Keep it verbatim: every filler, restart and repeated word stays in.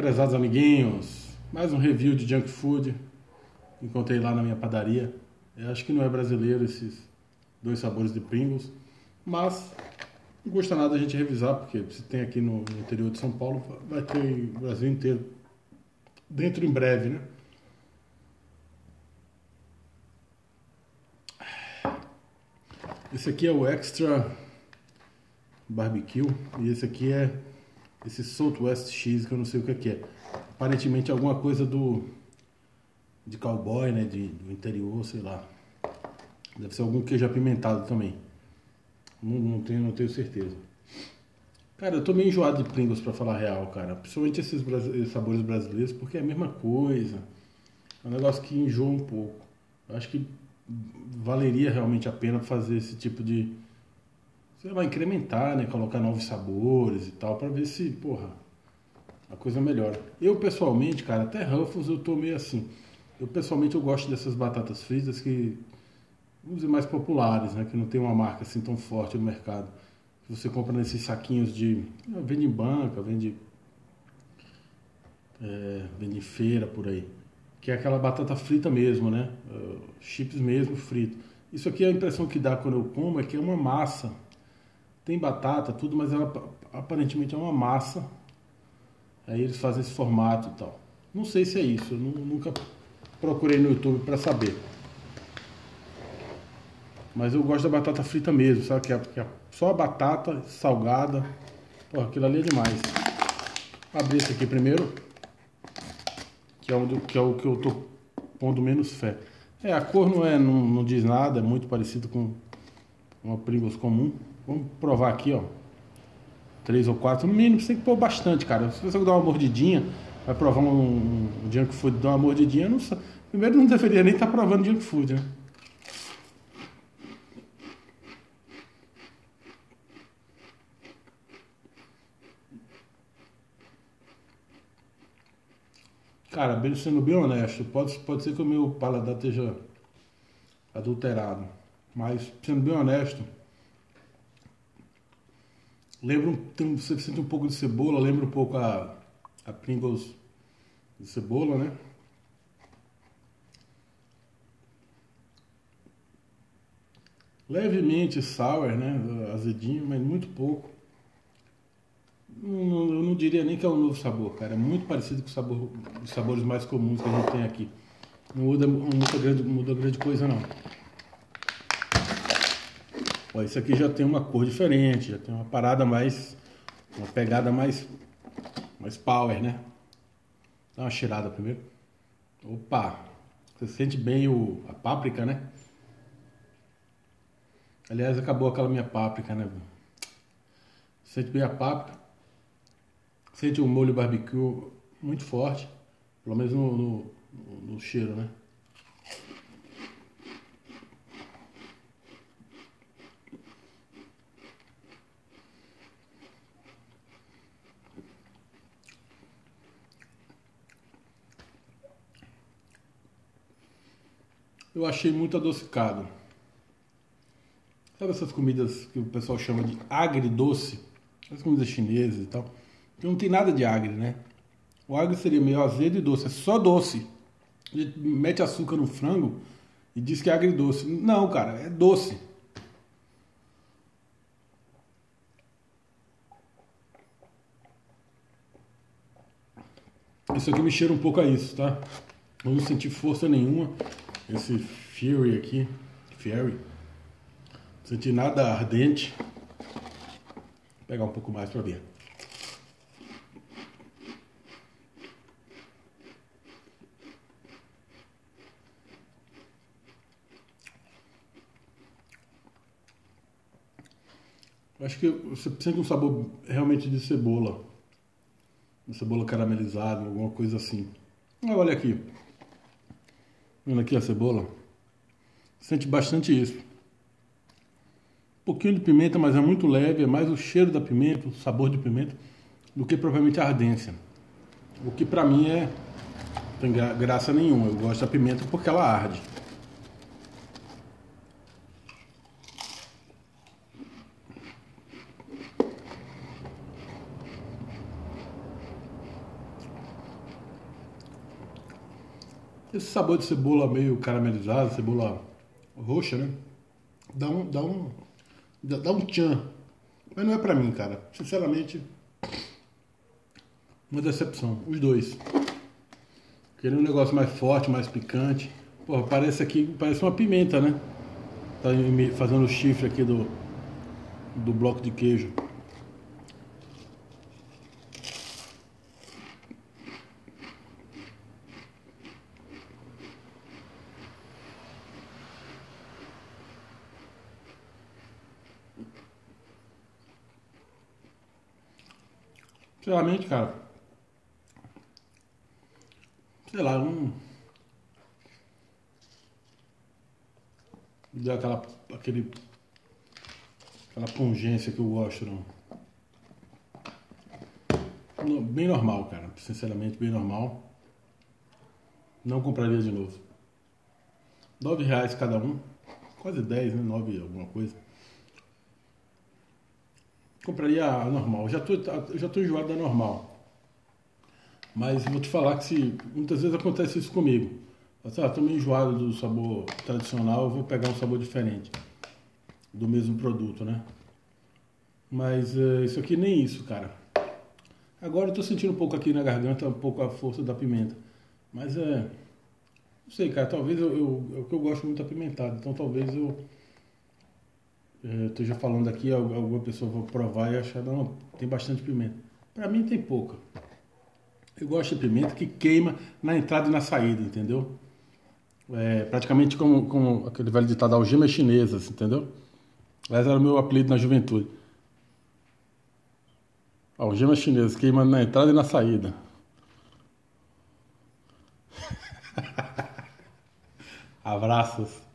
Prezados amiguinhos, mais um review de junk food. Encontrei lá na minha padaria. Eu acho que não é brasileiro esses dois sabores de Pringles, mas não custa nada a gente revisar, porque se tem aqui no, no interior de São Paulo, vai ter o Brasil inteiro. Dentro em breve, né? Esse aqui é o Extra Barbecue e esse aqui é esse Southwest Cheese, que eu não sei o que é. Aparentemente alguma coisa do de cowboy, né, de, do interior, sei lá. Deve ser algum queijo apimentado também. Não, não, tenho, não tenho certeza. Cara, eu tô meio enjoado de Pringles, pra falar a real, cara. Principalmente esses, esses sabores brasileiros, porque é a mesma coisa. É um negócio que enjoa um pouco. Eu acho que valeria realmente a pena fazer esse tipo de... Sei lá, incrementar, né? Colocar novos sabores e tal, pra ver se, porra, a coisa melhora. Eu, pessoalmente, cara, até Ruffles eu tô meio assim. Eu, pessoalmente, eu gosto dessas batatas fritas que, vamos dizer, mais populares, né? Que não tem uma marca assim tão forte no mercado. Que você compra nesses saquinhos de... Vende em banca, vende... É, vende em feira, por aí. Que é aquela batata frita mesmo, né? Uh, chips mesmo, frito. Isso aqui, a impressão que dá quando eu como é que é uma massa. Tem batata, tudo, mas ela aparentemente é uma massa. Aí eles fazem esse formato e tal. Não sei se é isso, eu nunca procurei no YouTube para saber. Mas eu gosto da batata frita mesmo, sabe? Que é, que é só a batata salgada. Pô, aquilo ali é demais. Vou abrir esse aqui primeiro. Que é, o, que é o que eu tô pondo menos fé. É, a cor não, é, não, não diz nada, é muito parecido com uma Pringles comum. Vamos provar aqui, ó. Três ou quatro, no mínimo, você tem que pôr bastante, cara. Se você dar uma mordidinha, vai provar um, um junk food, dar uma mordidinha, não sei. Primeiro, não deveria nem estar provando junk food, né? Cara, bem, sendo bem honesto, pode, pode ser que o meu paladar esteja adulterado. Mas, sendo bem honesto, lembra um, tem, você sente um pouco de cebola, lembra um pouco a, a Pringles de cebola, né? Levemente sour, né? Azedinho, mas muito pouco. Não, eu não diria nem que é um novo sabor, cara. É muito parecido com o sabor, os sabores mais comuns que a gente tem aqui. Não muda, não muda, grande, muda grande coisa, não. Ó, esse aqui já tem uma cor diferente, já tem uma parada mais... Uma pegada mais... Mais power, né? Dá uma cheirada primeiro. Opa! Você sente bem o, a páprica, né? Aliás, acabou aquela minha páprica, né? Sente bem a páprica. Sente o molho barbecue muito forte. Pelo menos no, no, no cheiro, né? Eu achei muito adocicado. Sabe essas comidas que o pessoal chama de agridoce? As comidas chinesas e tal. Que não tem nada de agri, né? O agri seria meio azedo e doce. É só doce. A gente mete açúcar no frango e diz que é agridoce. Não, cara, é doce. Isso aqui me cheira um pouco a isso, tá? Eu não senti força nenhuma. Esse Fury aqui. Fury. Não senti nada ardente. Vou pegar um pouco mais pra ver. Acho que você sente um sabor realmente de cebola. Uma cebola caramelizada, alguma coisa assim. Ah, olha aqui. Vendo aqui a cebola? Sente bastante isso. Um pouquinho de pimenta, mas é muito leve. É mais o cheiro da pimenta, o sabor de pimenta, do que propriamente a ardência. O que pra mim é... Não tem gra graça nenhuma. Eu gosto da pimenta porque ela arde. Esse sabor de cebola meio caramelizada, cebola roxa, né? Dá um, dá um, dá, dá um tchan. Mas não é pra mim, cara. Sinceramente, uma decepção. Os dois. Queria um negócio mais forte, mais picante. Porra, parece aqui, parece uma pimenta, né? Tá fazendo o chifre aqui do, do bloco de queijo. Sinceramente, cara, sei lá, não deu aquela, aquele, aquela pungência que eu gosto, não. No- Bem normal, cara, sinceramente, bem normal. Não compraria de novo. Nove reais cada um, quase dez, né? Nove alguma coisa. Compraria a normal. Já tô, eu já tô enjoado da normal. Mas vou te falar que se muitas vezes acontece isso comigo. Assim, ah, tô meio enjoado do sabor tradicional, eu vou pegar um sabor diferente do mesmo produto, né? Mas eh, isso aqui nem isso, cara. Agora eu tô sentindo um pouco aqui na garganta, um pouco a força da pimenta. Mas é. Não sei, cara, talvez eu, eu, é o que eu gosto muito apimentado. Então talvez eu eh, esteja falando aqui, al- alguma pessoa vai provar e achar, não, tem bastante pimenta. Pra mim tem pouca. Eu gosto de pimenta que queima na entrada e na saída, entendeu? É praticamente como, como aquele velho ditado, algemas chinesas, entendeu? Esse era o meu apelido na juventude. Algemas chinesas, queima na entrada e na saída. Abraços.